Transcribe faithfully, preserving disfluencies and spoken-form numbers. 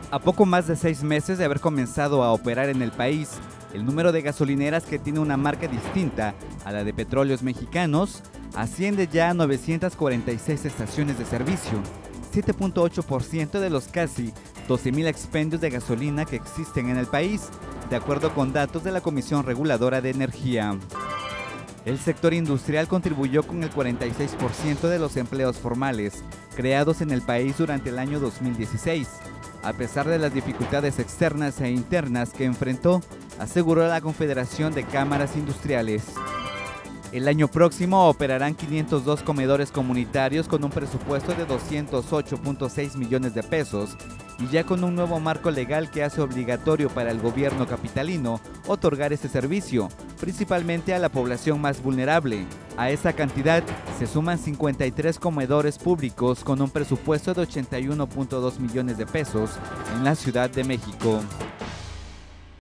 A poco más de seis meses de haber comenzado a operar en el país, el número de gasolineras que tiene una marca distinta a la de Petróleos Mexicanos asciende ya a novecientas cuarenta y seis estaciones de servicio, siete punto ocho por ciento de los casi doce mil expendios de gasolina que existen en el país, de acuerdo con datos de la Comisión Reguladora de Energía. El sector industrial contribuyó con el cuarenta y seis por ciento de los empleos formales creados en el país durante el año dos mil dieciséis, a pesar de las dificultades externas e internas que enfrentó, aseguró la Confederación de Cámaras Industriales. El año próximo operarán quinientos dos comedores comunitarios con un presupuesto de doscientos ocho punto seis millones de pesos y ya con un nuevo marco legal que hace obligatorio para el gobierno capitalino otorgar ese servicio, principalmente a la población más vulnerable. A esa cantidad se suman cincuenta y tres comedores públicos con un presupuesto de ochenta y uno punto dos millones de pesos en la Ciudad de México.